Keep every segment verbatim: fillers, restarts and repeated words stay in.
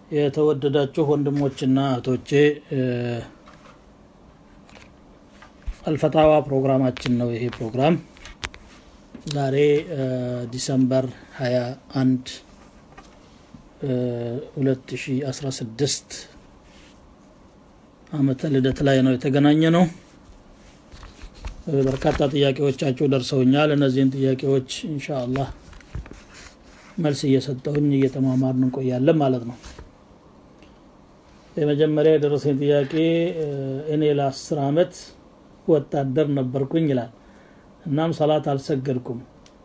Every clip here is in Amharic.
የተወደዳችሁ ወንድሞችና እህቶቼ አልፈታዋ ፕሮግራማችን ነው። ይሄ ፕሮግራም ዛሬ ዲሰምበር ሃያ አንድ ሁለት ሺህ አስራ ስድስት ዓመተ ልደት ላይ ነው የተገናኘ ነው። በርካታ ጥያቄዎቻችሁ ደርሰውኛል። እነዚህን ጥያቄዎች ኢንሻአላህ መልስ እየሰጠሁኝ እየተማማርን እንቆያለን ማለት ነው። የመጀመሪያ የደረሰኝ ጥያቄ እኔ ለአስር አመት ወታደር ነበርኩኝ ይላል። እናም ሰላት አልሰገድኩም።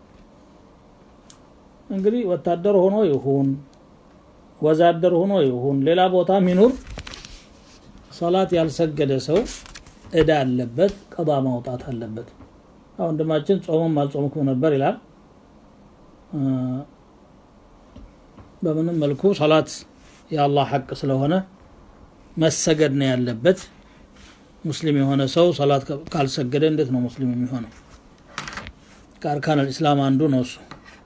እንግዲህ ወታደር ሆኖ ይሁን ወዛደር ሆኖ ይሁን ሌላ ቦታ ሚኖር ሰላት ያልሰገደ ሰው እዳ አለበት፣ ቀዳ ማውጣት አለበት። አሁን ደማችን ጾምም አልጾምኩም ነበር ይላል። በምንም መልኩ ሰላት የአላህ ሐቅ ስለሆነ መሰገድ ነው ያለበት። ሙስሊም የሆነ ሰው ሰላት ካልሰገደ እንዴት ነው ሙስሊም የሚሆነው? ከአርካን الاسلام አንዱ ነው እሱ።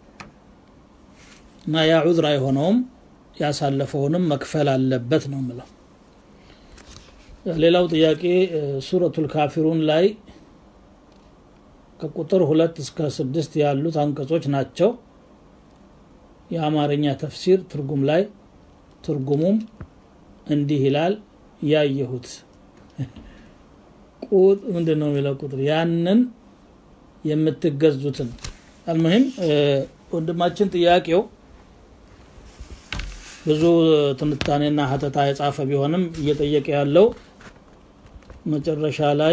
እና ያ ዑዝራ የሆነውም ያሳለፈውንም መክፈል አለበት ነው ማለት። ሌላው ጥያቄ ሱረቱል ካፊሩን ላይ ከቁጥር ሁለት እስከ ስድስት ያሉት አንቀጾች ናቸው። የአማርኛ ተፍሲር ትርጉም ላይ ትርጉሙም እንዲህ ይላል ያየሁት ቁጥ ምንድነው የሚለው ቁጥር ያንን የምትገዙትን አልሙሂም ወንድማችን ጥያቄው ብዙ ትንታኔና ሐተታ የጻፈ ቢሆንም እየጠየቀ ያለው መጨረሻ ላይ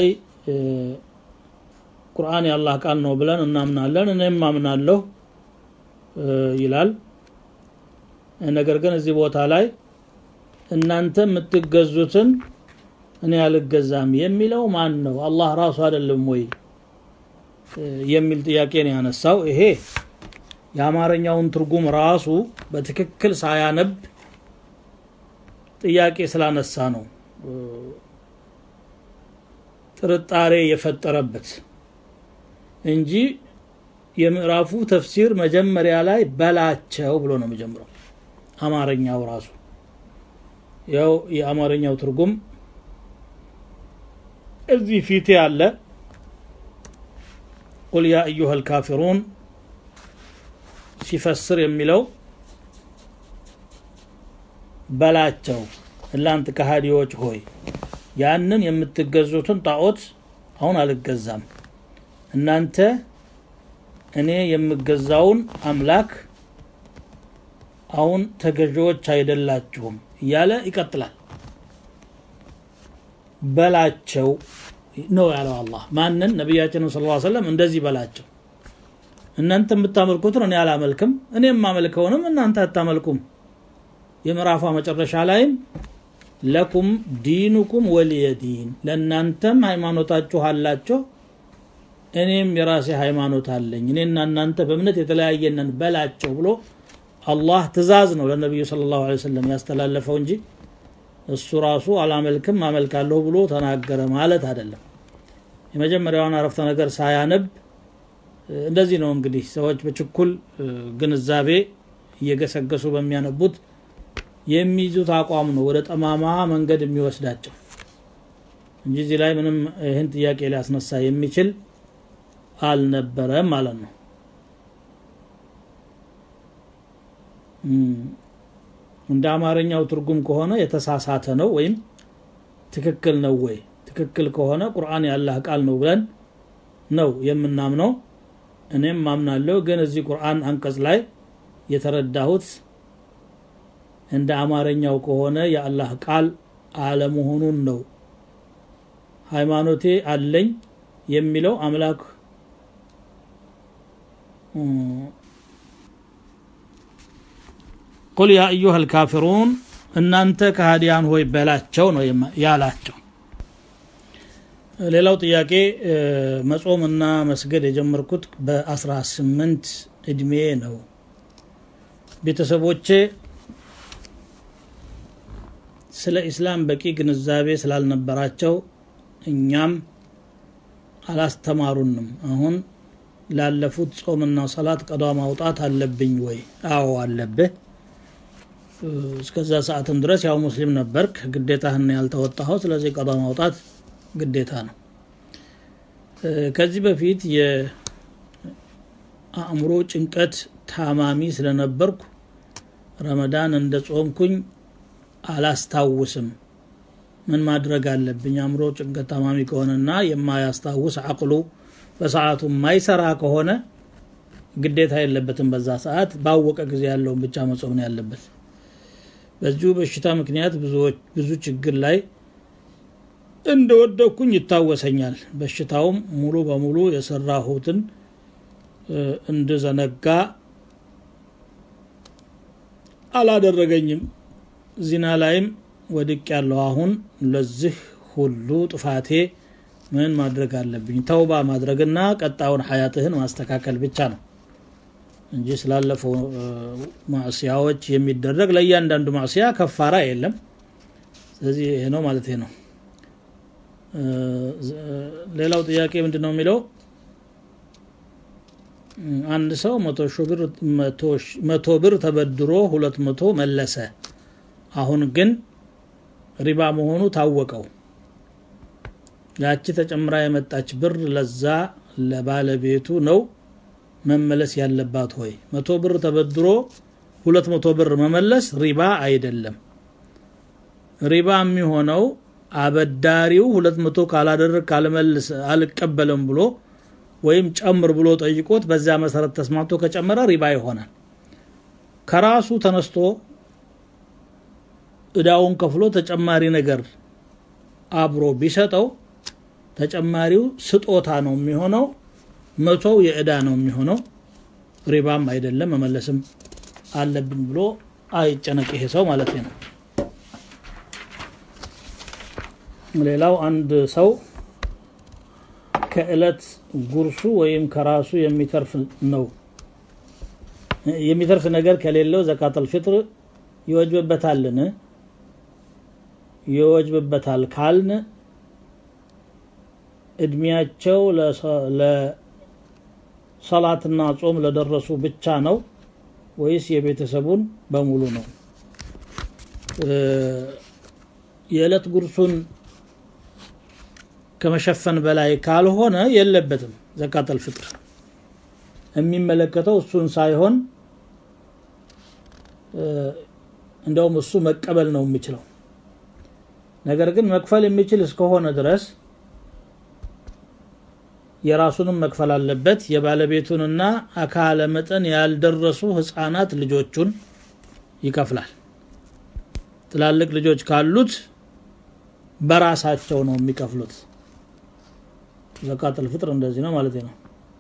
ቁርአን የአላህ ቃል ነው ብለን እናምናለን እኔም አምናለሁ ይላል። ነገር ግን እዚህ ቦታ ላይ እናንተ የምትገዙትን እኔ አልገዛም የሚለው ማን ነው? አላህ ራሱ አይደለም ወይ የሚል ጥያቄ ነው ያነሳው። ይሄ የአማርኛውን ትርጉም ራሱ በትክክል ሳያነብ ጥያቄ ስላነሳ ነው ጥርጣሬ የፈጠረበት እንጂ የምዕራፉ ተፍሲር መጀመሪያ ላይ በላቸው ብሎ ነው የሚጀምረው። አማርኛው ራሱ ያው የአማርኛው ትርጉም እዚህ ፊት ያለ ቁል ያ አዩሃል ካፊሩን ሲፈስር የሚለው በላቸው እናንተ ከሃዲዎች ሆይ ያንን የምትገዙትን ጣዖት አሁን አልገዛም፣ እናንተ እኔ የምገዛውን አምላክ አሁን ተገዢዎች አይደላችሁም እያለ ይቀጥላል። በላቸው ነው ያለው አላህ። ማንን? ነብያችን ሰለላሁ ዐለይሂ ወሰለም እንደዚህ በላቸው እናንተ የምታመልኩትን እኔ አላመልክም፣ እኔም ማመልከውንም እናንተ አታመልኩም። የምዕራፏ መጨረሻ ላይም ለኩም ዲኑኩም ወሊየዲን ለእናንተም ሃይማኖታችሁ አላችሁ እኔም የራሴ ሃይማኖት አለኝ፣ እኔና እናንተ በእምነት የተለያየነን በላቸው ብሎ አላህ ትእዛዝ ነው ለነብዩ ሰለላሁ ዐለይሂ ወሰለም ያስተላለፈው እንጂ እሱ ራሱ አላመልክም አመልካለሁ ብሎ ተናገረ ማለት አይደለም። የመጀመሪያውን አረፍተ ነገር ሳያነብ እንደዚህ ነው እንግዲህ ሰዎች በችኩል ግንዛቤ እየገሰገሱ በሚያነቡት የሚይዙት አቋም ነው ወደ ጠማማ መንገድ የሚወስዳቸው እንጂ እዚህ ላይ ምንም ይህን ጥያቄ ሊያስነሳ የሚችል አልነበረም ማለት ነው። እንደ አማርኛው ትርጉም ከሆነ የተሳሳተ ነው ወይም ትክክል ነው ወይ? ትክክል ከሆነ ቁርአን የአላህ ቃል ነው ብለን ነው የምናምነው። እኔም ማምናለሁ። ግን እዚህ ቁርአን አንቀጽ ላይ የተረዳሁት እንደ አማርኛው ከሆነ የአላህ ቃል አለመሆኑን ነው። ሃይማኖቴ አለኝ የሚለው አምላክ ቁል ያ አዩሃል ካፊሩን እናንተ ከሃዲያን ሆይ በላቸው ነው ያላቸው። ሌላው ጥያቄ መጾምና መስገድ የጀመርኩት በ18 እድሜ ነው። ቤተሰቦቼ ስለ እስላም በቂ ግንዛቤ ስላልነበራቸው እኛም አላስተማሩንም። አሁን ላለፉት ጾምና ሰላት ቀዷ ማውጣት አለብኝ ወይ? አዎ አለብህ። እስከዛ ሰዓትም ድረስ ያው ሙስሊም ነበርክ ግዴታህን ያልተወጣኸው ስለዚህ ቀዳ ማውጣት ግዴታ ነው ከዚህ በፊት የአእምሮ ጭንቀት ታማሚ ስለነበርኩ ረመዳን እንደጾምኩኝ አላስታውስም ምን ማድረግ አለብኝ አእምሮ ጭንቀት ታማሚ ከሆነና የማያስታውስ አቅሉ በሰዓቱ ማይሰራ ከሆነ ግዴታ የለበትም በዛ ሰዓት ባወቀ ጊዜ ያለውን ብቻ መጾም ነው ያለበት በዚሁ በሽታ ምክንያት ብዙ ብዙ ችግር ላይ እንደወደኩኝ ይታወሰኛል በሽታውም ሙሉ በሙሉ የሰራሁትን እንደዘነጋ አላደረገኝም ዚና ላይም ወድቅ ያለው አሁን ለዚህ ሁሉ ጥፋቴ ምን ማድረግ አለብኝ ተውባ ማድረግና ቀጣውን ሐያትህን ማስተካከል ብቻ ነው እንጂ ስላለፈው ማዕሲያዎች የሚደረግ ለእያንዳንዱ ማዕሲያ ከፋራ የለም ስለዚህ ይሄ ነው ማለት ነው ሌላው ጥያቄ ምንድነው የሚለው አንድ ሰው መቶ ሺህ ብር መቶ ብር ተበድሮ ሁለት መቶ መለሰ አሁን ግን ሪባ መሆኑ ታወቀው ያቺ ተጨምራ የመጣች ብር ለዛ ለባለቤቱ ነው መመለስ ያለባት ሆይ መቶ ብር ተበድሮ ሁለት መቶ ብር መመለስ ሪባ አይደለም ሪባ የሚሆነው አበዳሪው ሁለት መቶ ካላደረክ ካልመለስ አልቀበልም ብሎ ወይም ጨምር ብሎ ጠይቆት በዛ መሰረት ተስማምቶ ከጨመረ ሪባ ይሆናል ከራሱ ተነስቶ እዳውን ከፍሎ ተጨማሪ ነገር አብሮ ቢሰጠው ተጨማሪው ስጦታ ነው የሚሆነው መቶው የእዳ ነው የሚሆነው ሪባም አይደለም መመለስም አለብኝ ብሎ አይጨነቅ ይሄ ሰው ማለት ነው ሌላው አንድ ሰው ከእለት ጉርሱ ወይም ከራሱ የሚተርፍ ነው የሚተርፍ ነገር ከሌለው ዘካተል ፊጥር ይወጅብበታልን ይወጅብበታል ካልን እድሜያቸው ለሰላትና ጾም ለደረሱ ብቻ ነው ወይስ የቤተሰቡን በሙሉ ነው የእለት ጉርሱን ከመሸፈን በላይ ካልሆነ የለበትም ዘካተል ፊጥር የሚመለከተው እሱን ሳይሆን እንደውም እሱ መቀበል ነው የሚችለው ነገር ግን መክፈል የሚችል እስከሆነ ድረስ የራሱንም መክፈል አለበት የባለቤቱንና አካለ መጠን ያልደረሱ ህፃናት ልጆቹን ይከፍላል ትላልቅ ልጆች ካሉት በራሳቸው ነው የሚከፍሉት ዘካተል ፊጥር እንደዚህ ነው ማለት ነው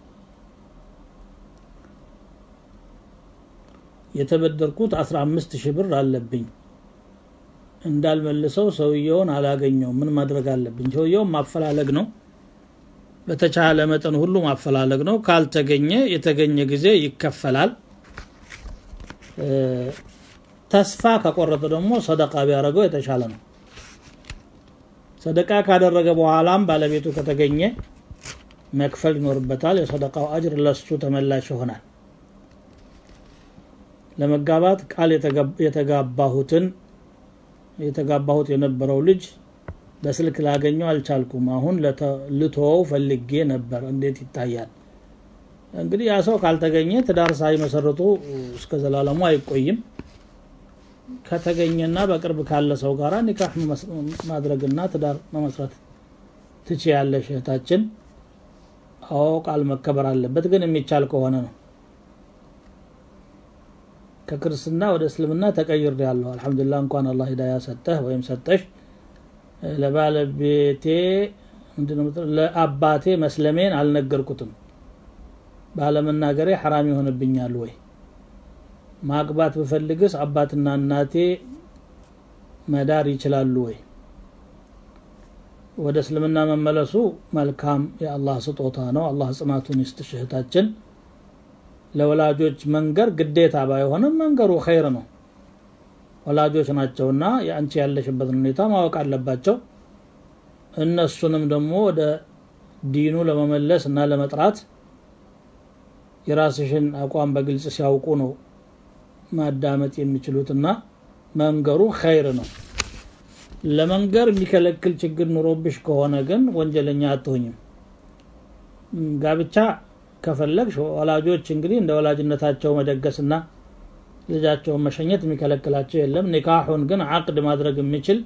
የተበደርኩት አስራ አምስት ሺህ ብር አለብኝ እንዳልመልሰው ሰውየውን አላገኘው ምን ማድረግ አለብኝ ሰውየው ማፈላለግ ነው በተቻለ መጠን ሁሉ ማፈላለግ ነው ካልተገኘ የተገኘ ጊዜ ይከፈላል ተስፋ ከቆረጠ ደግሞ ሰደቃ ቢያረገው የተሻለ ነው ሰደቃ ካደረገ በኋላም ባለቤቱ ከተገኘ መክፈል ይኖርበታል የሰደቃው አጅር ለሱ ተመላሽ ይሆናል ለመጋባት ቃል የተጋባሁትን የተጋባሁት የነበረው ልጅ በስልክ ላገኘው አልቻልኩም አሁን ለተልቶው ፈልጌ ነበር እንዴት ይታያል እንግዲህ ያ ሰው ካልተገኘ ትዳር ሳይመሰርቱ እስከ ዘላለሙ አይቆይም ከተገኘና በቅርብ ካለ ሰው ጋራ ኒካህ ማድረግና ትዳር መመስረት ትችያለሽ እህታችን አው ቃል መከበር አለበት ግን የሚቻል ከሆነ ነው ከክርስትና ወደ እስልምና ተቀይሬያለሁ አልহামዱሊላህ እንኳን አላህ ሂዳያ ሰጠህ ወይም ሰጠሽ ለባለቤቴ ምንድነው ለአባቴ መስለሜን አልነገርኩትም ባለመናገሬ حرام ይሆንብኛል ወይ ማግባት በፈልግስ አባትና እናቴ መዳር ይችላሉ ወይ ወደ እስልምና መመለሱ መልካም የአላህ ስጦታ ነው አላህ ጽናቱን ይስጥሽ እህታችን ለወላጆች መንገር ግዴታ ባይሆንም መንገሩ ኸይር ነው ወላጆች ናቸውና ያንቺ ያለሽበት ሁኔታ ማወቅ አለባቸው እነሱንም ደግሞ ወደ ዲኑ ለመመለስና ለመጥራት የራስሽን አቋም በግልጽ ሲያውቁ ነው ማዳመጥ የሚችሉትና መንገሩ ኸይር ነው ለመንገር የሚከለክል ችግር ኑሮብሽ ከሆነ ግን ወንጀለኛ አትሆኝም ጋብቻ ከፈለግሽ ወላጆች እንግዲህ እንደ ወላጅነታቸው መደገስና ልጃቸውን መሸኘት የሚከለክላቸው የለም ኒካሁን ግን አቅድ ማድረግ የሚችል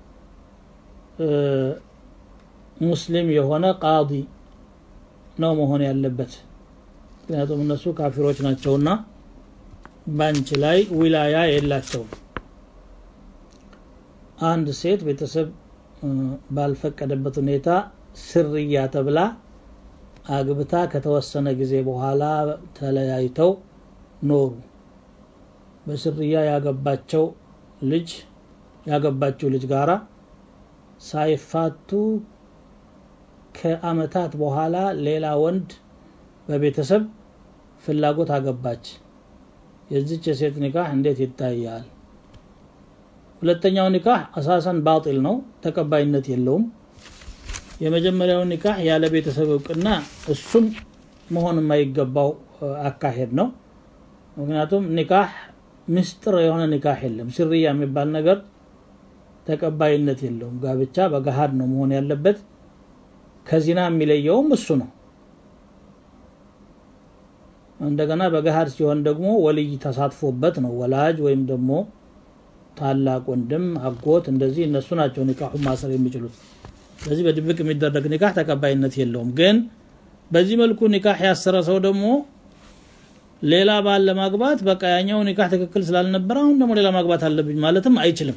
ሙስሊም የሆነ ቃዲ ነው መሆን ያለበት ምክንያቱም እነሱ ካፊሮች ናቸውና ባንቺ ላይ ዊላያ የላቸውም አንድ ሴት ቤተሰብ ባልፈቀደበት ሁኔታ ስርያ ተብላ አግብታ ከተወሰነ ጊዜ በኋላ ተለያይተው ኖሩ በስርያ ያገባቸው ልጅ ያገባቸው ልጅ ጋራ ሳይፋቱ ከአመታት በኋላ ሌላ ወንድ በቤተሰብ ፍላጎት አገባች የዚች ሴት ኒካህ እንዴት ይታያል ሁለተኛው ኒካህ አሳሰን ባጢል ነው ተቀባይነት የለውም የመጀመሪያው ኒካህ ያለ ቤተሰብ እውቅና እሱም መሆን የማይገባው አካሄድ ነው ምክንያቱም ኒካህ ምስጥር የሆነ ኒካህ የለም ስርያ የሚባል ነገር ተቀባይነት የለውም ጋብቻ በጋሃድ ነው መሆን ያለበት ከዚና የሚለየውም እሱ ነው እንደገና በጋሃድ ሲሆን ደግሞ ወልይ ተሳትፎበት ነው ወላጅ ወይም ደግሞ ታላቅ ወንድም አጎት እንደዚህ እነሱ ናቸው ኒካሁን ማሰር የሚችሉት ስለዚህ በድብቅ የሚደረግ ኒካህ ተቀባይነት የለውም ግን በዚህ መልኩ ኒካህ ያሰረ ሰው ደግሞ ሌላ ባል ለማግባት በቃ ያኛው ኒካህ ትክክል ስላልነበረ አሁን ደግሞ ሌላ ማግባት አለብኝ ማለትም አይችልም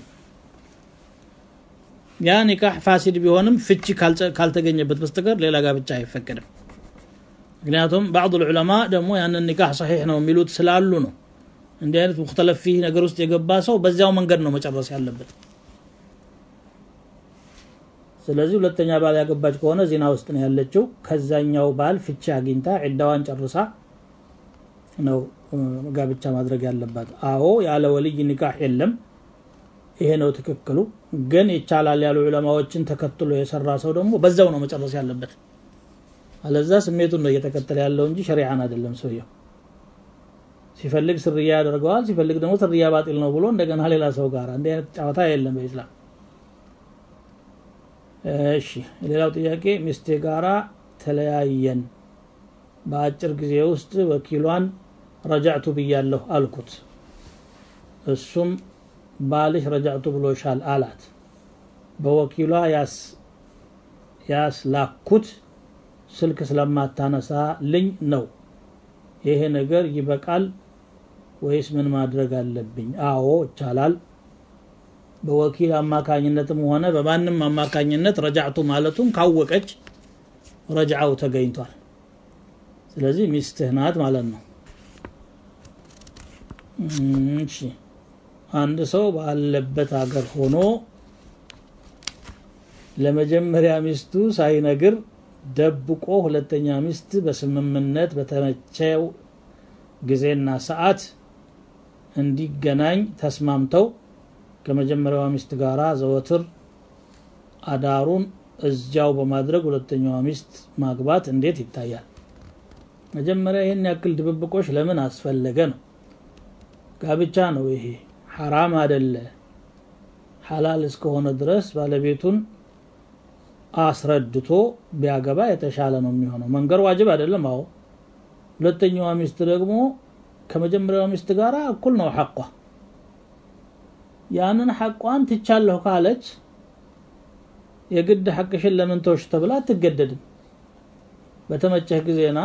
ያ ኒካህ ፋሲድ ቢሆንም ፍቺ ካልተገኘበት በስተቀር ሌላ ጋብቻ አይፈቀድም ምክንያቱም بعض العلماء ደግሞ ያንን ኒካህ صحيح ነው የሚሉት ስላሉ ነው እንዲህ አይነት ሙختلف فيه ነገር ውስጥ የገባ ሰው በዚያው መንገድ ነው መጨረስ ያለበት ስለዚህ ሁለተኛ ባል ያገባች ከሆነ ዚና ውስጥ ነው ያለችው ከዛኛው ባል ፍቺ አግኝታ ዒዳዋን ጨርሳ ነው ጋብቻ ማድረግ ያለባት አዎ ያለ ወልይ ኒካህ የለም ይሄ ነው ትክክሉ ግን ይቻላል ያሉ ዑለማዎችን ተከትሎ የሰራ ሰው ደግሞ በዛው ነው መጨረስ ያለበት አለዛ ስሜቱን ነው እየተከተለ ያለው እንጂ ሸሪዓን አይደለም ሰውየው ሲፈልግ ስርያ ያደርገዋል ሲፈልግ ደግሞ ስርያ ባጢል ነው ብሎ እንደገና ሌላ ሰው ጋር እንደ አይነት ጫዋታ የለም በእስላም እሺ ሌላው ጥያቄ ሚስቴ ጋራ ተለያየን በአጭር ጊዜ ውስጥ ወኪሏን ረጃዕቱ ብያለሁ አልኩት እሱም ባልሽ ረጃዕቱ ብሎሻል አላት በወኪሏ ያስ ያስላኩት ስልክ ስለማታነሳ ልኝ ነው ይሄ ነገር ይበቃል ወይስ ምን ማድረግ አለብኝ አዎ ይቻላል በወኪል አማካኝነትም ሆነ በማንንም አማካኝነት ረጃዕቱ ማለቱን ካወቀች ረጃዓው ተገኝቷል ስለዚህ ሚስትህ ናት ማለት ነው እሺ አንድ ሰው ባለበት ሀገር ሆኖ ለመጀመሪያ ሚስቱ ሳይነግር ደብቆ ሁለተኛ ሚስት በስምምነት በተመቸው ጊዜና ሰዓት እንዲገናኝ ተስማምተው ከመጀመሪያው ሚስት ጋራ ዘወትር አዳሩን እዚያው በማድረግ ሁለተኛው ሚስት ማግባት እንዴት ይታያል መጀመሪያ ይሄን ያክል ድብብቆሽ ለምን አስፈለገ ነው ጋብቻ ነው ይሄ حرام አይደለ ሐላል እስከሆነ ድረስ ባለቤቱን አስረድቶ ቢያገባ የተሻለ ነው የሚሆነው መንገር ዋጅብ አይደለም አዎ ሁለተኛው ሚስት ደግሞ ከመጀመሪያው ሚስት ጋራ እኩል ነው ሐቋ ያንን ሐቋን ትቻለሁ ካለች የግድ ሐቅሽን ለምን ተወሽ ተብላ አትገደድም በተመቸህ ጊዜና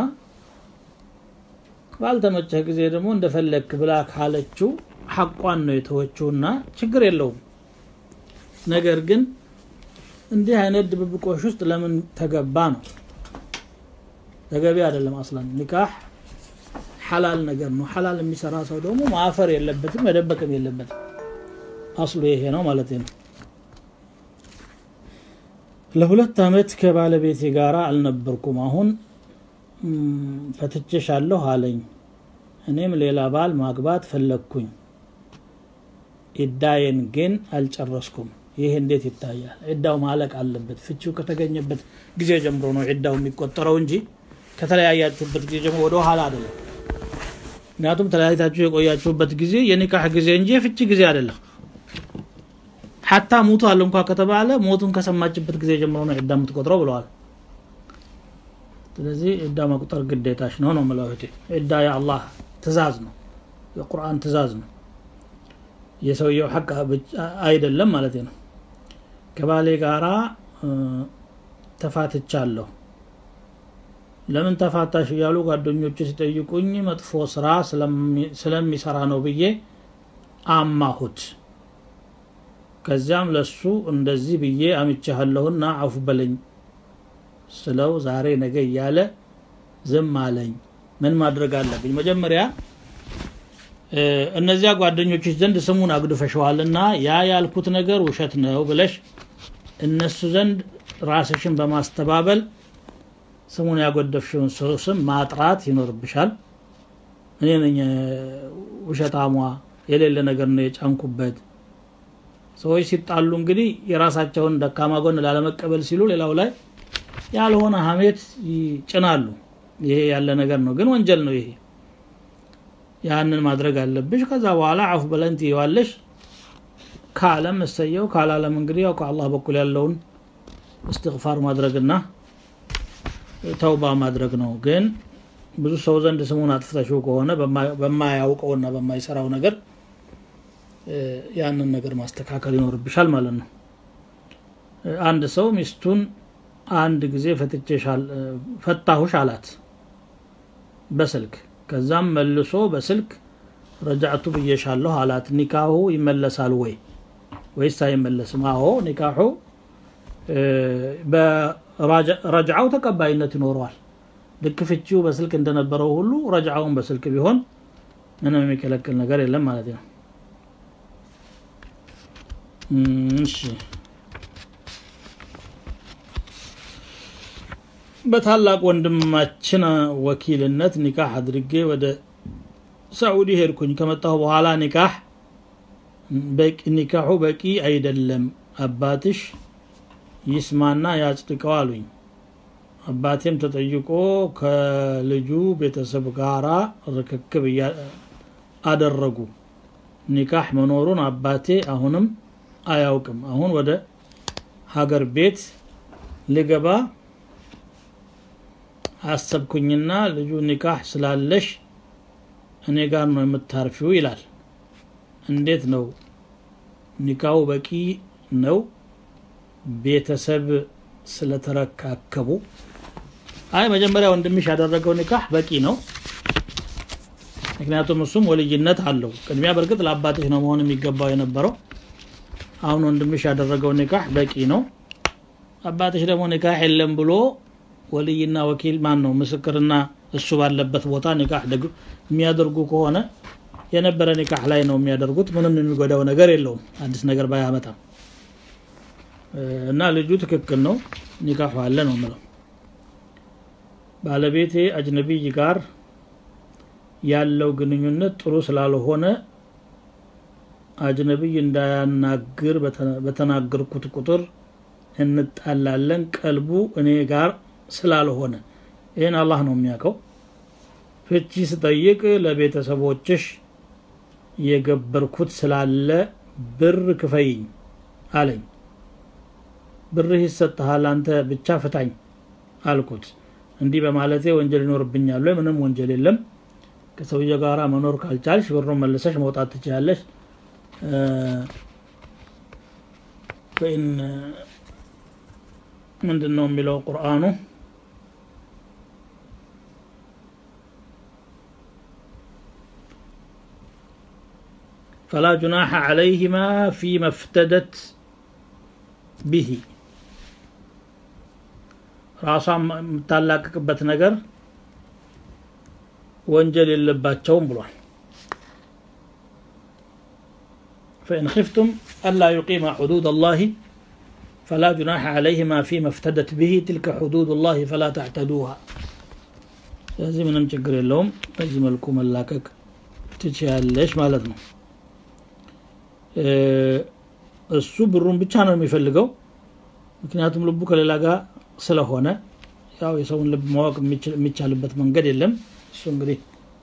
ባልተመቸህ ጊዜ ደግሞ እንደፈለክ ብላ ካለችው ሐቋን ነው የተወችውና ችግር የለውም ነገር ግን እንዲህ አይነት ድብብቆሽ ውስጥ ለምን ተገባ ነው ተገቢ አይደለም አስላን ኒካህ ሐላል ነገር ነው ሐላል የሚሰራ ሰው ደግሞ ማፈር የለበትም መደበቅም የለበትም አስሉ ይሄ ነው ማለት ነው ለሁለት አመት ከባለቤቴ ጋራ አልነበርኩም አሁን ፈትቼሻለሁ አለኝ እኔም ሌላ ባል ማግባት ፈለኩኝ ኢዳየን ግን አልጨረስኩም ይሄ እንዴት ይታያል ኢዳው ማለቅ አለበት ፍቺው ከተገኘበት ጊዜ ጀምሮ ነው ኢዳው የሚቆጠረው እንጂ ከተለያያችሁበት ጊዜ ጀምሮ ወደ ኋላ አይደለም ምክንያቱም ተለያይታችሁ የቆያችሁበት ጊዜ የኒካህ ጊዜ እንጂ ፍቺ ጊዜ አይደለም حتى موቷል እንኳን ከተባለ ሞቱን ከሰማችበት ጊዜ ጀምሮ ነው ዕዳ የምትቆጥረው ብለዋል ስለዚህ ዕዳ መቁጠር ግዴታሽ ነው ነው ማለት ዕዳ የአላህ ትእዛዝ ነው የቁርአን ትእዛዝ ነው የሰውየው ሐቅ አይደለም ማለት ነው ከባሌ ጋራ ተፋትቻለሁ ለምን ተፋታሽ ያሉ ጓደኞቹ ሲጠይቁኝ መጥፎ ስራ ስለሚሰራ ነው ብዬ አማሁት ከዛም ለሱ እንደዚህ ብዬ አምቻለሁና አፉ በለኝ ስለው ዛሬ ነገ ያለ ዝም አለኝ ምን ማድረግ አለብኝ መጀመሪያ እነዚያ ጓደኞች ዘንድ ስሙን አግድፈሽዋልና ያ ያልኩት ነገር ውሸት ነው ብለሽ እነሱ ዘንድ ራስሽን በማስተባበል ስሙን ያጎደፍሽውን ሰው ስም ማጥራት ይኖርብሻል እኔ ነኝ ውሸታሟ የሌለ ነገር ነው የጫንኩበት ሰዎች ሲጣሉ እንግዲህ የራሳቸውን ደካማ ጎን ላለመቀበል ሲሉ ሌላው ላይ ያልሆነ ሐሜት ይጭናሉ ይሄ ያለ ነገር ነው ግን ወንጀል ነው ይሄ ያንን ማድረግ አለብሽ ከዛ በኋላ አፍ በለንቲ ይዋለሽ ካለም እሰየው ካላለም እንግዲህ ያው ከአላህ በኩል ያለውን استغفار ማድረግና ተውባ ማድረግ ነው ግን ብዙ ሰው ዘንድ ስሙን አጥፍተሽው ከሆነ በማያውቀውና በማይሰራው ነገር ያንን ነገር ማስተካከል ይኖርብሻል ማለት ነው አንድ ሰው ሚስቱን አንድ ጊዜ ፈትቼሻል ፈታሁሽ አላት በስልክ ከዛም መልሶ በስልክ ረጃዕቱ ብየሻለሁ አላት ኒካሁ ይመለሳል ወይ ወይስ አይመለስም አዎ ኒካሁ በረጃዓው ተቀባይነት ይኖረዋል ድክፍቺው በስልክ እንደነበረው ሁሉ ረጃዓውን በስልክ ቢሆን ምንም የሚከለክል ነገር የለም ማለት ነው እሺ በታላቅ ወንድማችን ወኪልነት ኒካህ አድርጌ ወደ ሳዑዲ ሄድኩኝ ከመጣሁ በኋላ ኒካህ በቂ ኒካሁ በቂ አይደለም አባትሽ ይስማና ያጽድቀው አሉኝ አባቴም ተጠይቆ ከልጁ ቤተሰብ ጋራ ርክክብ አደረጉ ኒካህ መኖሩን አባቴ አሁንም አያውቅም አሁን ወደ ሀገር ቤት ልገባ አሰብኩኝና ልጁ ኒካህ ስላለሽ እኔ ጋር ነው የምታርፊው ይላል እንዴት ነው ኒካው በቂ ነው ቤተሰብ ስለተረካከቡ አይ መጀመሪያ ወንድምሽ ያደረገው ኒካህ በቂ ነው ምክንያቱም እሱም ወልይነት አለው ቅድሚያ በርግጥ ለአባትሽ ነው መሆን የሚገባው የነበረው አሁን ወንድምሽ ያደረገው ኒካህ በቂ ነው አባትሽ ደግሞ ኒካህ የለም ብሎ ወልይና ወኪል ማን ነው ምስክርና እሱ ባለበት ቦታ ኒካህ የሚያደርጉ ከሆነ የነበረ ኒካህ ላይ ነው የሚያደርጉት ምንም የሚጎዳው ነገር የለውም አዲስ ነገር ባያመጣም እና ልጁ ትክክል ነው ኒካህ አለ ነው ማለት ባለቤቴ አጅነቢይ ጋር ያለው ግንኙነት ጥሩ ስላልሆነ አጅነቢይ እንዳያናግር በተናገርኩት ቁጥር እንጣላለን ቀልቡ እኔ ጋር ስላልሆነ ይሄን አላህ ነው የሚያውቀው ፍቺ ስጠይቅ ለቤተሰቦችሽ የገበርኩት ስላለ ብር ክፈይኝ አለኝ ብር ይሰጣል አንተ ብቻ ፍታኝ አልኩት እንዲህ በማለቴ ወንጀል ይኖርብኛል ወይ ምንም ወንጀል የለም ከሰውየው ጋራ መኖር ካልቻልሽ ብሩን መልሰሽ መውጣት ትችያለሽ ወይን ምንድነው የሚለው ቁርአኑ فلا جناح عليهما فيما افتدت به راسا متعلقበት ነገር ወንጀል የለባቸውም ብሏል فإن خفتم ألا يقيم حدود الله فلا جناح عليهما فيما افتدت به تلك حدود الله فلا تعتدوها لازم نمشكر لهم لازم لكم ملاكك ትችያለሽ ማለት ነው እሱ ብሩን ብቻ ነው የሚፈልገው ምክንያቱም ልቡ ከሌላ ጋር ስለሆነ ያው የሰውን ልብ ማወቅ የሚቻልበት መንገድ የለም እሱ እንግዲህ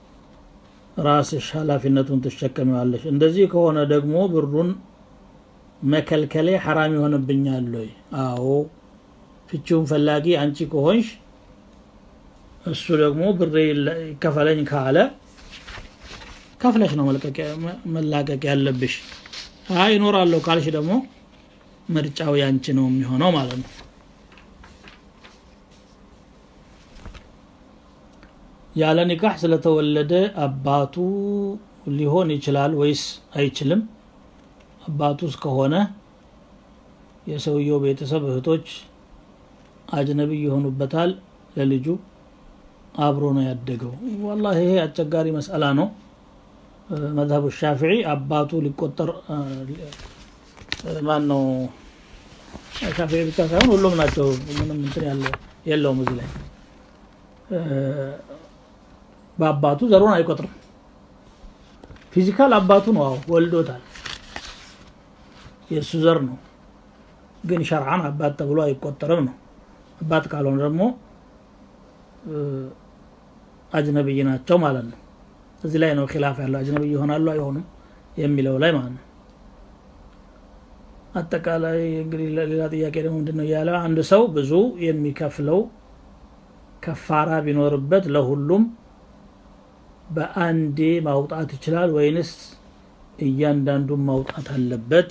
ራስሽ ኃላፊነቱን ተሸከሚዋለሽ እንደዚህ ከሆነ ደግሞ ብሩን መከልከሌ حرام ይሆንብኛል ወይ አዎ ፍቺውን ፈላጊ አንቺ ከሆንሽ እሱ ደግሞ ብሬ ከፈለኝ ካለ ከፍለሽ ነው መልቀቅ መላቀቅ ያለብሽ አይ ኖራለሁ ካልሽ ደግሞ ምርጫው ያንቺ ነው የሚሆነው ማለት ነው ያለ ኒካህ ስለተወለደ አባቱ ሊሆን ይችላል ወይስ አይችልም አባቱስ ከሆነ የሰውየው ቤተሰብ እህቶች አጅነቢ ይሆኑበታል ለልጁ አብሮ ነው ያደገው والله ይሄ አጨጋሪ መስአላ ነው መዝሀቡ ሻፊዒ አባቱ ሊቆጠር ማን ነው ሻፊዒ ብቻ ሳይሆን ሁሉም ናቸው ምንም እንትን ያለው የለውም እዚህ ላይ በአባቱ ዘሩን አይቆጥርም ፊዚካል አባቱ ነው ወልዶታል የሱ ዘር ነው ግን ሸርዓን አባት ተብሎ አይቆጠርም ነው አባት ካልሆነ ደግሞ አጅነቢ ናቸው ማለት ነው እዚህ ላይ ነው ኺላፍ ያለው አጅነቢ ይሆናሉ አይሆኑም የሚለው ላይ ማለት ነው አጠቃላይ እንግዲህ ሌላ ጥያቄ ደግሞ ምንድነው ያለው አንድ ሰው ብዙ የሚከፍለው ከፋራ ቢኖርበት ለሁሉም በአንዴ ማውጣት ይችላል ወይንስ እያንዳንዱ ማውጣት አለበት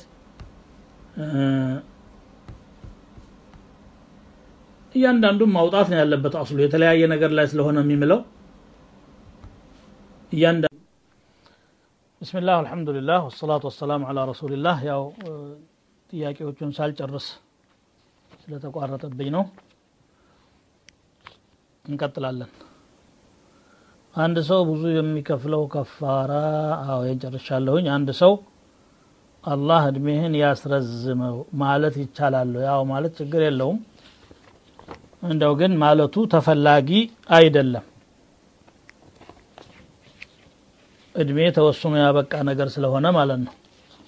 እያንዳንዱ ማውጣት ነው ያለበት አስሉ የተለያየ ነገር ላይ ስለሆነ የሚምለው እያንዳንዱ بسم الله والحمد لله والصلاه والسلام على رسول الله ያው ጥያቄዎቹን ሳልጨርስ ስለተቋረጠብኝ ነው እንቀጥላለን አንድ ሰው ብዙ የሚከፍለው ከፋራ አው የጨርሻለሁኝ አንድ ሰው አላህ እድሜህን ያስረዝመው ማለት ይቻላል ያው ማለት ችግር የለውም እንደው ግን ማለቱ ተፈላጊ አይደለም እድሜ ተወስኖ ያበቃ ነገር ስለሆነ ማለት ነው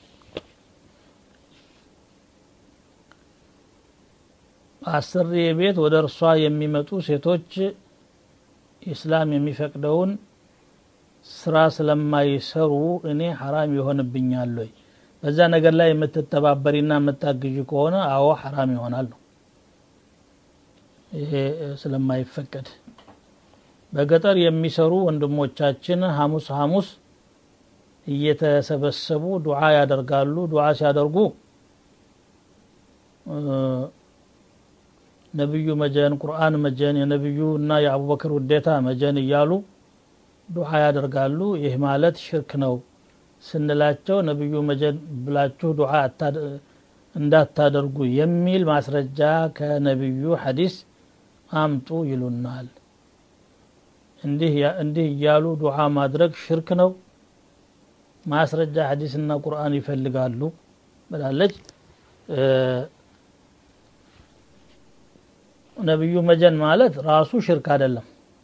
አስር የቤት ወደ እርሷ የሚመጡ ሴቶች ኢስላም የሚፈቅደውን ስራ ስለማይሰሩ እኔ حرام ይሆንብኛል ወይ በዛ ነገር ላይ የምትተባበሪና የምታግዢ ከሆነ አዎ حرام ይሆናል ነው ይሄ ስለማይፈቀድ በገጠር የሚሰሩ ወንድሞቻችን ሐሙስ ሐሙስ እየተሰበሰቡ ዱዓ ያደርጋሉ ዱዓ ሲያደርጉ ነብዩ መጀን ቁርአን መጀን የነብዩና የአቡበክር ውዴታ መጀን ይያሉ ዱዓ ያደርጋሉ ይህ ማለት ሽርክ ነው ስንላቸው ነብዩ መጀን ብላችሁ ዱዓ እንዳታደርጉ የሚል ማስረጃ ከነብዩ ሐዲስ አምጡ ይሉናል እንዲህ እንዲህ ይያሉ ዱዓ ማድረግ ሽርክ ነው ማስረጃ ሐዲስና ቁርአን ይፈልጋሉ ብላለች ነብዩ መጀን ማለት ራሱ ሽርክ አይደለም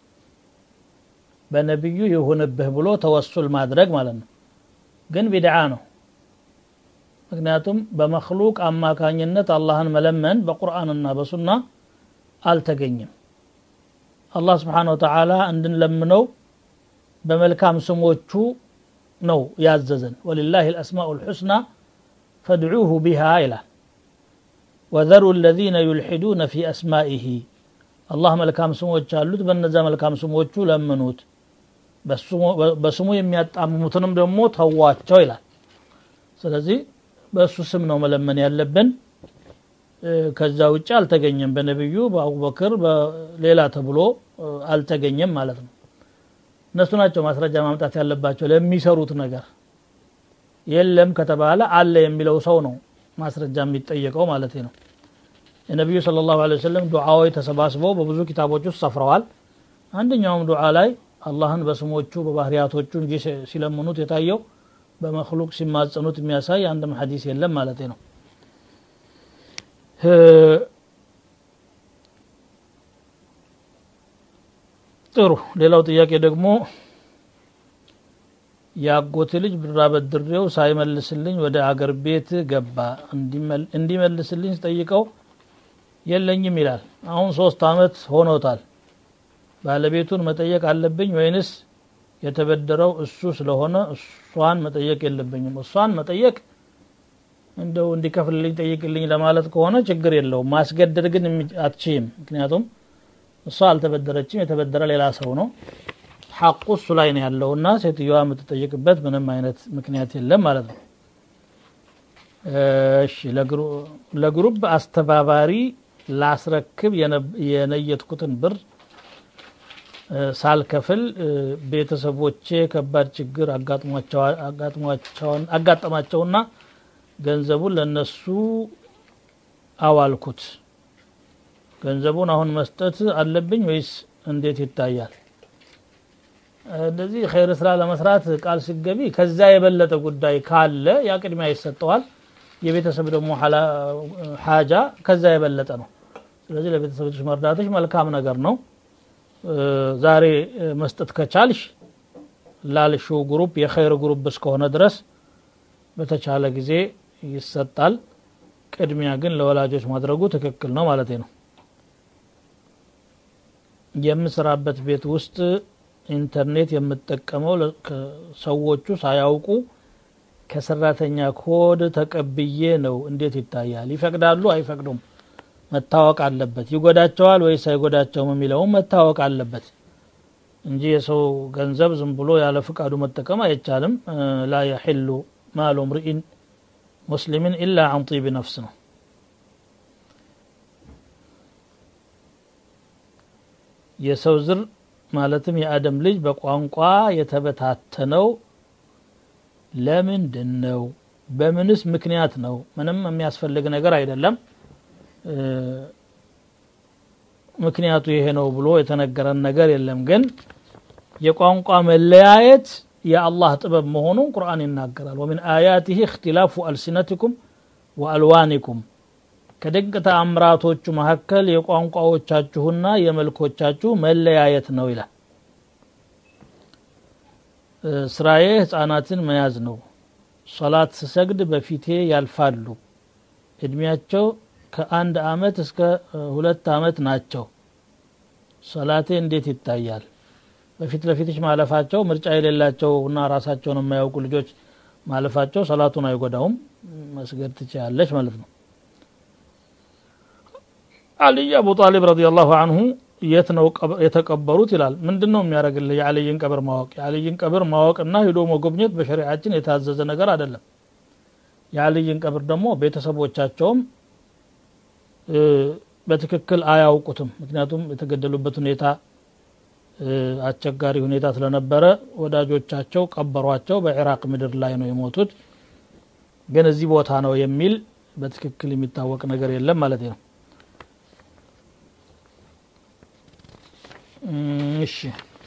በነብዩ ይሁንብህ ብሎ ተወሱል ማድረግ ማለት ነው ግን ቢድዓ ነው ምክንያቱም በመخلوቅ አማካኝነት አላህን መለመን በቁርአንና በሱና አልተገኘም አላህ Subhanahu Wa Ta'ala እንድንለምነው በመልካም ስሞቹ ነው ያዘዘን ወሊላሂ الاسماء الحسنى فادعوه بها ይላል وذروا الذين يلحدون في اسمائه الله መልካም ስሞች አሉት በእነዛ መልካም ስሞቹ ለምኑት በስሙ የሚያጣምሙትንም ደግሞ ተዋቸው ይላል ስለዚህ በሱ ስም ነው መለመን ያለብን ከዛ ውጭ አልተገኘም በነብዩ በአቡበክር በሌላ ተብሎ አልተገኘም ማለት ነው እነሱ ናቸው ማስረጃ ማምጣት ያለባቸው ለሚሰሩት ነገር የለም ከተባለ አለ የሚለው ሰው ነው ማስረጃ የሚጠየቀው ማለት ነው የነብዩ ሰለላሁ ዐለይሂ ወሰለም ዱዓዎች ተሰባስበው በብዙ ኪታቦች ውስጥ ሰፍረዋል አንደኛውም ዱዓ ላይ አላህን በስሞቹ በባህሪያቶቹ እንጂ ሲለምኑት የታየው በመخلوق ሲማጸኑት የሚያሳይ አንድም ሐዲስ የለም ማለት ነው ጥሩ ሌላው ጥያቄ ደግሞ ያጎት ልጅ ብር አበድሬው ሳይመልስልኝ ወደ አገር ቤት ገባ እንዲመልስልኝ ጠይቀው የለኝም ይላል አሁን ሶስት አመት ሆኖታል ባለቤቱን መጠየቅ አለብኝ ወይንስ የተበደረው እሱ ስለሆነ እሷን መጠየቅ የለብኝም እሷን መጠየቅ እንደው እንዲከፍልልኝ ጠይቅልኝ ለማለት ከሆነ ችግር የለውም ማስገደድ ግን አትችይም ምክንያቱም እሷ አልተበደረችም የተበደረ ሌላ ሰው ነው ሐቁ እሱ ላይ ነው ያለውና ሴትዮዋ የምትጠይቅበት ምንም አይነት ምክንያት የለም ማለት ነው እሺ ለግሩፕ አስተባባሪ ላስረክብ የነየትኩትን ብር ሳልከፍል ቤተሰቦቼ ከባድ ችግር አጋጥሟቸው አጋጥሟቸው አጋጠማቸውና ገንዘቡን ለነሱ አዋልኩት ገንዘቡን አሁን መስጠት አለብኝ ወይስ እንዴት ይታያል እንደዚህ ኸይር ስራ ለመስራት ቃል ሲገቢ ከዛ የበለጠ ጉዳይ ካለ ያ ቅድሚያ ይሰጠዋል የቤተሰብ ደግሞ ሐጃ ከዛ የበለጠ ነው ስለዚህ ለቤተሰቦች መርዳትሽ መልካም ነገር ነው ዛሬ መስጠት ከቻልሽ ላልሽው ግሩፕ የኸይር ግሩፕ እስከሆነ ድረስ በተቻለ ጊዜ ይሰጣል ቅድሚያ ግን ለወላጆች ማድረጉ ትክክል ነው ማለት ነው የምስራበት ቤት ውስጥ ኢንተርኔት የምትጠቀመው ሰዎቹ ሳያውቁ ከሰራተኛ ኮድ ተቀብዬ ነው እንዴት ይታያል ይፈቅዳሉ አይፈቅዱም መታወቅ አለበት ይጎዳቸዋል ወይስ አይጎዳቸውም የሚለው መታወቅ አለበት እንጂ የሰው ገንዘብ ዝም ብሎ ያለ ፍቃዱ መጠቀም አይቻልም لا يحل مال امرئ مسلم الا عن طيب نفس ነው የሰው ዝር ማለትም የአደም ልጅ በቋንቋ የተበታተነው ለምንድነው በምንስ ምክንያት ነው ምንም የሚያስፈልግ ነገር አይደለም ምክንያቱ ይሄ ነው ብሎ የተነገረን ነገር የለም ግን የቋንቋ መለያየት የአላህ ጥበብ መሆኑን ቁርአን ይናገራል ومن آياته اختلاف ألسنتكم وألوانكم ከድንቅ ተአምራቶቹ መካከል የቋንቋዎቻችሁና የመልኮቻችሁ መለያየት ነው ይላል ስራዬ ህፃናትን መያዝ ነው ሶላት ሰግድ በፊቴ ያልፋሉ እድሜያቸው ከአንድ አመት እስከ ሁለት አመት ናቸው ሶላቴ እንዴት ይታያል በፊት ለፊትሽ ማለፋቸው ምርጫ የሌላቸውና ራሳቸውን የማያውቁ ልጆች ማለፋቸው ሶላቱን አይጎዳውም መስገድ ትችያለሽ ማለት ነው አሊ አቡ ጣሊብ ረዲየላሁ ዐንሁ የት ነው የተቀበሩት ይላል ምንድነው የሚያረግልህ የአሊን ቀብር ማወቅ የአሊን ቀብር ማወቅና ሄዶ መጎብኘት በሸሪዓችን የታዘዘ ነገር አይደለም የአሊን ቀብር ደግሞ ቤተሰቦቻቸውም በትክክል አያውቁትም ምክንያቱም የተገደሉበት ሁኔታ አስቸጋሪ ሁኔታ ስለነበረ ወዳጆቻቸው ቀበሯቸው በኢራቅ ምድር ላይ ነው የሞቱት ግን እዚህ ቦታ ነው የሚል በትክክል የሚታወቅ ነገር የለም ማለት ነው እሺ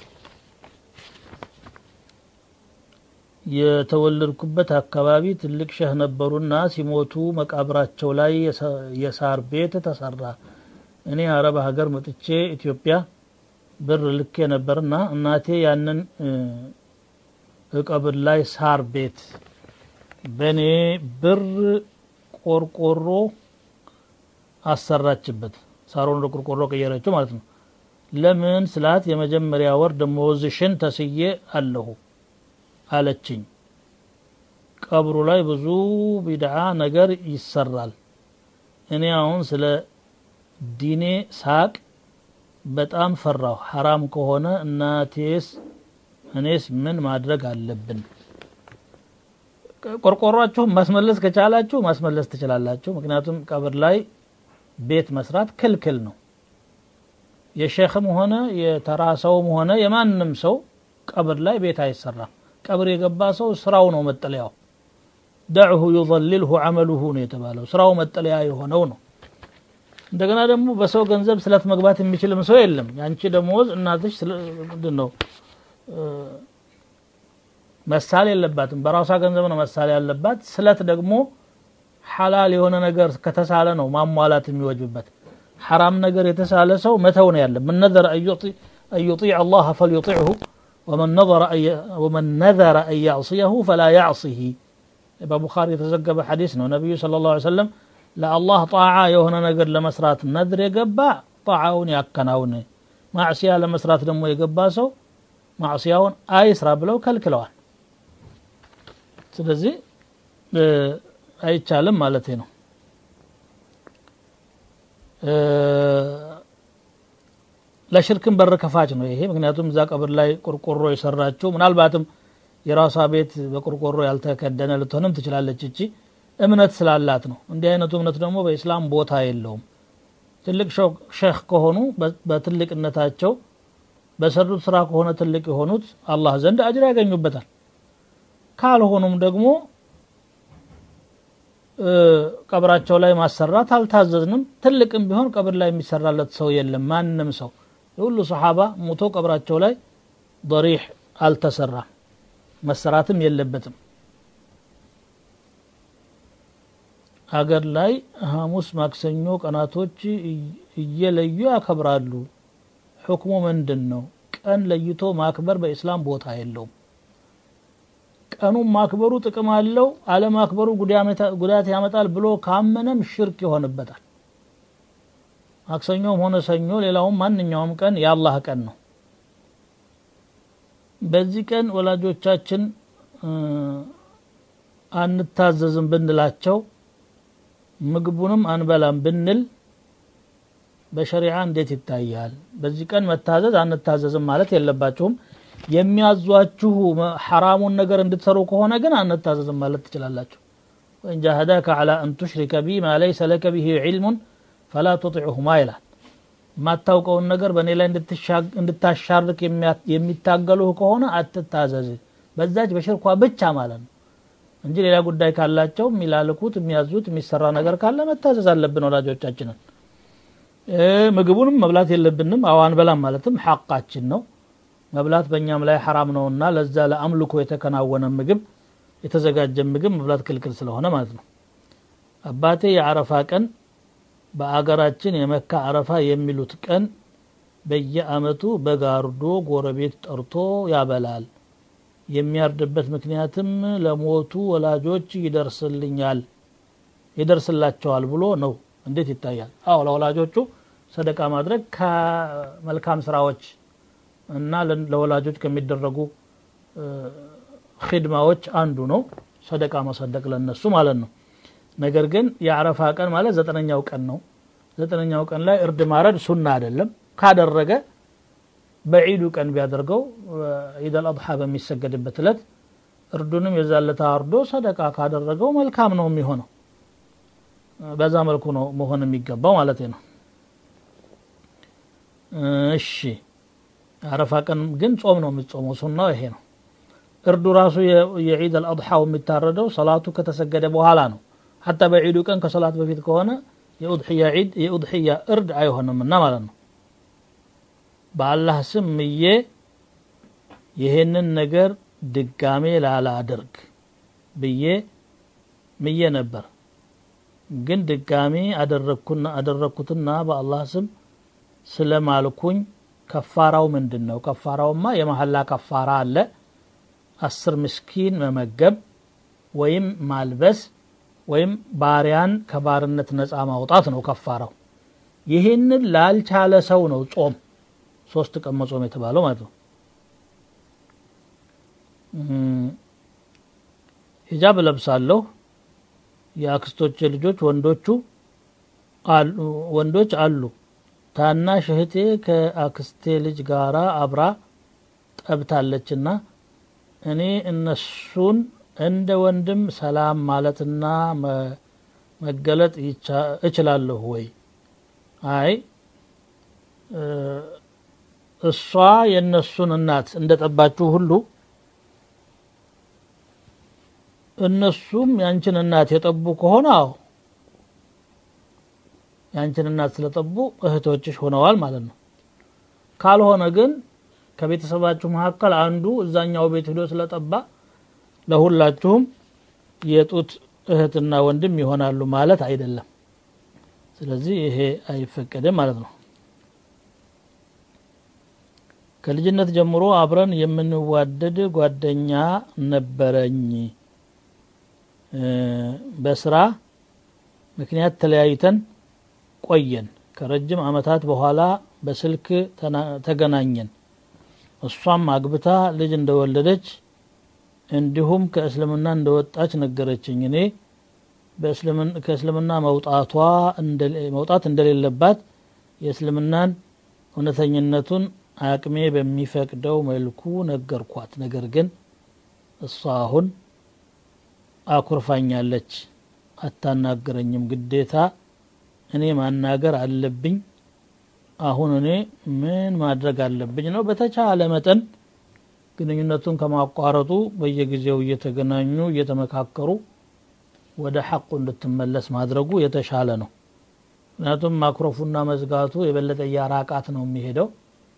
የተወለድኩበት አካባቢ ትልቅ ሸህ ነበሩና ሲሞቱ መቃብራቸው ላይ የሳር ቤት ተሰራ እኔ አረብ ሀገር መጥቼ ኢትዮጵያ ብር ልክ ነበርና እናቴ ያንን እቀብር ላይ ሳር ቤት በኔ ብር ቆርቆሮ አሰራችበት ሳሮን ቆርቆሮ ቀየረችው ማለት ነው ለምን ስላት የመጀመሪያ ወር ደሞዝሽን ተስዬ አለሁ አለችኝ ቀብሩ ላይ ብዙ ቢድዓ ነገር ይሰራል እኔ አሁን ስለ ዲኔ ሳቅ በጣም ፈራው حرام ከሆነ እናቴስ እኔስ ምን ማድረግ አለብን ቆርቆሯችሁ ማስመለስ ከቻላችሁ ማስመለስ ትችላላችሁ ምክንያቱም ቀብር ላይ ቤት መስራት ክልክል ነው የሼኽም ሆነ የተራሰውም ሆነ የማንንም ሰው ቀብር ላይ ቤት አይሰራም ቀብር የገባ ሰው ስራው ነው መጠለያው دعه يضلله عمله ነው የተባለው ስራው መጠለያ የሆነው ነው እንደገና ደግሞ በሰው ገንዘብ ስለት መግባት የሚችልም ሰው የለም ያንቺ ደሞዝ እናትሽ ምንድነው መሳል የለባትም በራሷ ገንዘብ ነው መሳል ያለባት ስለት ደግሞ ሐላል የሆነ ነገር ከተሳለ ነው ማሟላት የሚወጅበት حرام ነገር የተሳለ ሰው መተው ነው ያለ من نذر أن يطيع الله فليطيعه ومن نظر أن ومن نذر أن يعصيه فلا يعصيه በቡኻሪ የተዘገበ ሐዲስ ነው ነብዩ ሰለላሁ ዐለይሂ ወሰለም ለአላህ ጣዓ የሆነ ነገር ለመስራት ነድር የገባ ጣዓውን ያከናውን ማዕሲያ ለመስራት ደግሞ የገባ ሰው ማዕሲያውን አይስራ ብለው ከልክለዋል ስለዚህ አይቻልም ማለት ነው ለሽርክም በር ከፋች ነው ይሄ ምክንያቱም እዛ ቀብር ላይ ቁርቁሮ ይሰራቸው ምናልባትም የራሷ ቤት በቁርቁሮ ያልተከደነ ልትሆንም ትችላለች እቺ እምነት ስላላት ነው እንዲህ አይነቱ እምነት ደግሞ በእስላም ቦታ የለውም ትልቅ ሼክ ከሆኑ በትልቅነታቸው በሰሩት ስራ ከሆነ ትልቅ የሆኑት አላህ ዘንድ አጅር ያገኙበታል ካልሆኑም ደግሞ ቀብራቸው ላይ ማሰራት አልታዘዝንም ትልቅም ቢሆን ቀብር ላይ የሚሰራለት ሰው የለም ማንንም ሰው ሁሉ ሱሐባ ሞቶ ቀብራቸው ላይ ضريح አልተሰራም መሰራትም የለበትም አገር ላይ ሐሙስ ማክሰኞ ቀናቶች እየለዩ ያከብራሉ ሁክሙ ምንድነው ቀን ለይቶ ማክበር በእስላም ቦታ የለውም ቀኑን ማክበሩ ጥቅም አለው አለ ማክበሩ ጉዳት ያመጣል ብሎ ካመነም ሽርክ ይሆንበታል ማክሰኞም ሆነ ሰኞ ሌላውም ማንኛውም ቀን የአላህ ቀን ነው በዚህ ቀን ወላጆቻችን አንታዘዝም ብንላቸው ምግቡንም አንበላም ብንል በሸሪዓ እንዴት ይታያል በዚህ ቀን መታዘዝ አንታዘዝም ማለት የለባችሁም የሚያዟችሁ حرامون ነገር እንድትሰሩ ከሆነ ግን አንታዘዝም ማለት ትችላላችሁ وان جاهداك على ان تشرك بي ما ليس لك به علم فلا تطعهما ይላል ማታውቀውን ነገር በእኔ ላይ እንድታሻርክ የሚታገሉህ ከሆነ አትታዘዝ በዛች በሽርኳ ብቻ ማለት ነው እንጂ ሌላ ጉዳይ ካላቸው ሚላልኩት የሚያዙት የሚሰራ ነገር ካለ መታዘዝ አለብን ወላጆቻችንን ምግቡንም መብላት የለብንም አዋን በላም ማለትም ሐቃችን ነው መብላት በእኛም ላይ حرام ነውና ለዛ ለአምልኮ የተከናወነ ምግብ የተዘጋጀ ምግብ መብላት ክልክል ስለሆነ ማለት ነው አባቴ የአረፋ ቀን በአገራችን የመካ አረፋ የሚሉት ቀን በየአመቱ በጋርዶ ጎረቤት ጠርቶ ያበላል የሚያርድበት ምክንያትም ለሞቱ ወላጆች ይደርስልኛል ይደርስላቸዋል ብሎ ነው እንዴት ይታያል አው ለወላጆቹ ሰደቃ ማድረግ ከመልካም ስራዎች እና ለወላጆች ከሚደረጉ ኺድማዎች አንዱ ነው ሰደቃ ማሰደቅ ለነሱ ማለት ነው ነገር ግን የአረፋ ቀን ማለት ዘጠነኛው ቀን ነው ዘጠነኛው ቀን ላይ እርድ ማረድ ሱና አይደለም ካደረገ በዒዱ ቀን ቢያደርገው ኢድ አልአድሃ በሚሰገድበት ዕለት እርዱንም የዛለታ አርዶ ሰደቃ ካደረገው መልካም ነው የሚሆነው በዛ መልኩ ነው መሆን የሚገባው ማለት ነው እሺ አረፋ ቀን ግን ጾም ነው የሚጾመው ሱናው ይሄ ነው እርዱ ራሱ የዒድ አልአድሃው የሚታረደው ሶላቱ ከተሰገደ በኋላ ነው حتى بعيدو كان كصلاه بفيت كونه የኡድህያ ዒድ የኡድህያ እርድ አይሆንምና ማለት ነው በአላህ ስም ምዬ ይሄንን ነገር ድጋሜ ላላደርግ ብዬ ምዬ ነበር ግን ድጋሜ አደረኩና አደረኩትና በአላህ ስም ስለማልኩኝ ከፋራው ምንድነው ከፋራውማ የመሐላ ከፋራ አለ አስር ምስኪን መመገብ ወይም ማልበስ ወይም ባሪያን ከባርነት ነፃ ማውጣት ነው ከፋራው ይሄንን ላልቻለ ሰው ነው ጾም ሶስት ቀን መጾም የተባለው ማለት ነው ሂጃብ ለብሳለሁ ያክስቶች ልጆች ወንዶቹ አሉ ወንዶች አሉ ታናሽ እህቴ ከአክስቴ ልጅ ጋራ አብራ ጠብታለችና እኔ እነሱን እንደ ወንድም ሰላም ማለትና መገለጥ ይችላልሁ ወይ አይ እሷ የነሱን እናት እንደጠባችሁ ሁሉ እነሱም ያንቺን እናት የጠቡ ከሆነ አው ያንቺን እናት ስለጠቡ እህቶችሽ ሆነዋል ማለት ነው ካልሆነ ግን ከቤተሰባችሁ መሐከል አንዱ እዛኛው ቤት ሄዶ ስለጠባ ለሁላችሁም የጡት እህትና ወንድም ይሆናሉ ማለት አይደለም ስለዚህ ይሄ አይፈቀድም ማለት ነው ከልጅነት ጀምሮ አብረን የምንዋደድ ጓደኛ ነበረኝ በስራ ምክንያት ተለያይተን ቆየን ከረጅም አመታት በኋላ በስልክ ተገናኘን እሷም አግብታ ልጅ እንደወለደች እንዲሁም ከእስልምና እንደወጣች ነገረችኝ እኔ በእስልምና ከእስልምና መውጣቷ እንደ መውጣት እንደሌለባት የእስልምናን እውነተኝነቱን አቅሜ በሚፈቅደው መልኩ ነገርኳት ነገር ግን እሷ አሁን አኩርፋኛለች አታናገረኝም ግዴታ እኔ ማናገር አለብኝ አሁን እኔ ምን ማድረግ አለብኝ ነው በተቻለ መጠን ግንኙነቱን ከማቋረጡ በየጊዜው እየተገናኙ እየተመካከሩ ወደ ሐቁ እንድትመለስ ማድረጉ የተሻለ ነው ምክንያቱም ማክሮፉና መዝጋቱ የበለጠ ያራቃት ነው የሚሄደው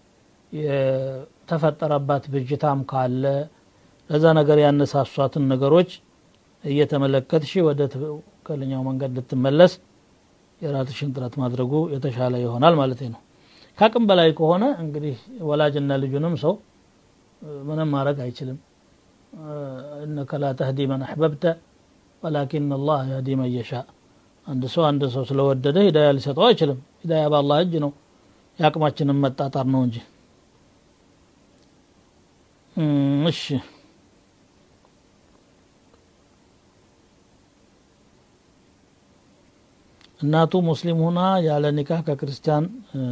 የተፈጠረባት ብጅታም ካለ ለዛ ነገር ያነሳሷትን ነገሮች እየተመለከትሽ ወደ ከለኛው መንገድ እንድትመለስ የራስሽን ጥረት ማድረጉ የተሻለ ይሆናል ማለት ነው ካቅም በላይ ከሆነ እንግዲህ ወላጅና ልጁንም ሰው ምንም ማድረግ አይችልም انك لا تهدي من احببت ولكن الله يهدي من يشاء አንድ ሰው አንድ ሰው ስለወደደ ሂዳያ ሊሰጠው አይችልም ሂዳያ በአላህ እጅ ነው ያቅማችንን መጣጣር ነው እንጂ እሺ እናቱ ሙስሊም ሆና ያለ ኒካህ ከክርስቲያን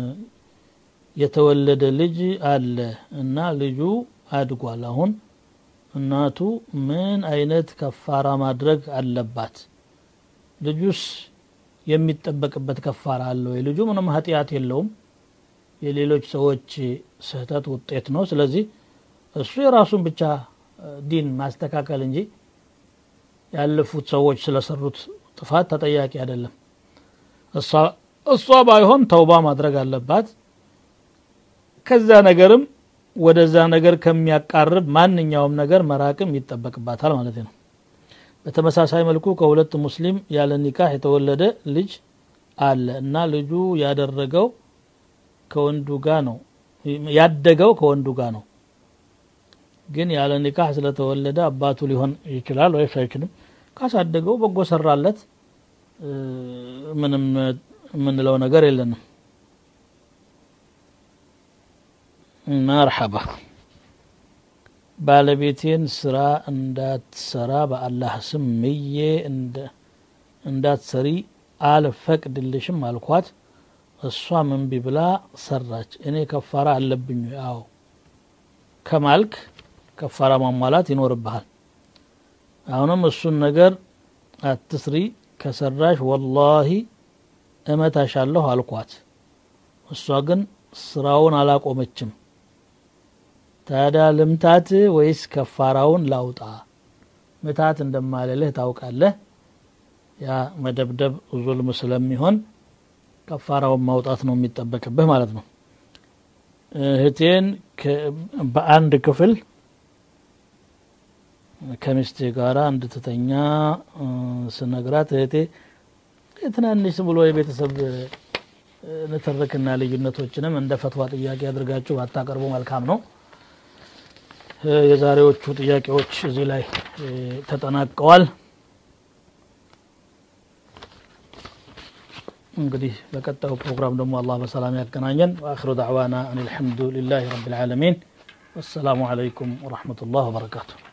የተወለደ ልጅ አለ እና ልጁ አድጓል አሁን እናቱ ምን አይነት ከፋራ ማድረግ አለባት ልጁስ የሚጠበቅበት ከፋራ አለው ልጁ ምንም ኃጢያት የለውም የሌሎች ሰዎች ስህተት ውጤት ነው ስለዚህ እሱ የራሱን ብቻ ዲን ማስተካከል እንጂ ያለፉት ሰዎች ስለሰሩት ጥፋት ተጠያቂ አይደለም እሷ እሷ ባይሆን ተውባ ማድረግ አለባት ከዛ ነገርም ወደዛ ነገር ከሚያቃርብ ማንኛውም ነገር መራቅም ይተበቅባታል ማለት ነው በተመሳሳይ መልኩ ከሁለት ሙስሊም ያለ ኒካህ የተወለደ ልጅ አለ እና ልጁ ያደረገው ከወንዱ ጋር ነው ያደገው ከወንዱ ጋር ነው ግን ያለ ኒካህ ስለተወለደ አባቱ ሊሆን ይችላል ወይስ አይችልም ካሳደገው በጎ ሰራለት ምንም ምንለው ነገር የለንም مرحبا ባለቤቴን ስራ እንዳትሰራ በአላህ ስም ምዬ እንዳትሰሪ አልፈቅድልሽም አልኳት እሷ ምን ቢብላ ሰራች እኔ ከፋራ አለብኝ አው ከማልክ ከፋራ ማሟላት ይኖርብሃል አሁንም እሱን ነገር አትስሪ ከሰራሽ والله እመታሻለሁ አልኳት እሷ ግን ስራውን አላቆመችም ታዲያ ልምታት ወይስ ከፋራውን ላውጣ መታት እንደማለልህ ታውቃለህ ያ መደብደብ ዙልም ስለሚሆን ከፋራውን ማውጣት ነው የሚጠበቅብህ ማለት ነው እህቴን በአንድ ክፍል ከሚስቴ ጋራ እንድትተኛ ስነግራት እህቴ ትናንሽ ብሎ የቤተሰብ ንትርክና ልዩነቶችንም እንደ ፈትዋ ጥያቄ አድርጋችሁ አታቀርቡ መልካም ነው የዛሬዎቹ ጥያቄዎች እዚህ ላይ ተጠናቀዋል እንግዲህ በቀጣዩ ፕሮግራም ደግሞ አላህ በሰላም ያገናኘን واخر دعوانا ان الحمد لله رب العالمين والسلام عليكم ورحمه الله وبركاته